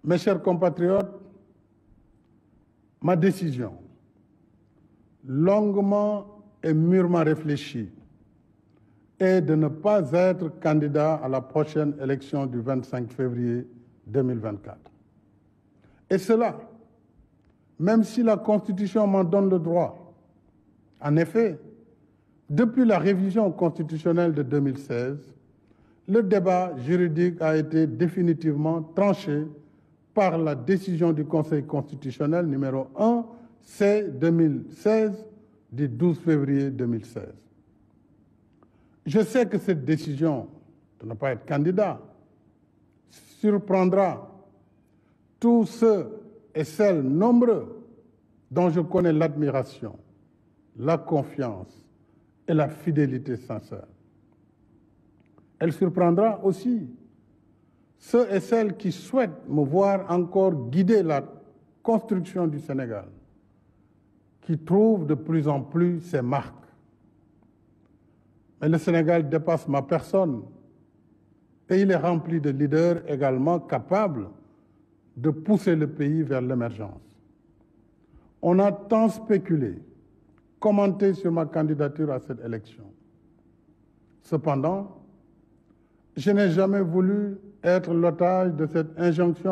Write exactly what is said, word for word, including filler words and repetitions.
Mes chers compatriotes, ma décision, longuement et mûrement réfléchie, est de ne pas être candidat à la prochaine élection du vingt-cinq février deux mille vingt-quatre. Et cela, même si la Constitution m'en donne le droit. En effet, depuis la révision constitutionnelle de deux mille seize, le débat juridique a été définitivement tranché par la décision du Conseil constitutionnel numéro un C deux mille seize du douze février deux mille seize. Je sais que cette décision de ne pas être candidat surprendra tous ceux et celles nombreux dont je connais l'admiration, la confiance et la fidélité sincère. Elle surprendra aussi ceux et celles qui souhaitent me voir encore guider la construction du Sénégal, qui trouvent de plus en plus ses marques. Mais le Sénégal dépasse ma personne et il est rempli de leaders également capables de pousser le pays vers l'émergence. On a tant spéculé, commenté sur ma candidature à cette élection. Cependant, je n'ai jamais voulu être l'otage de cette injonction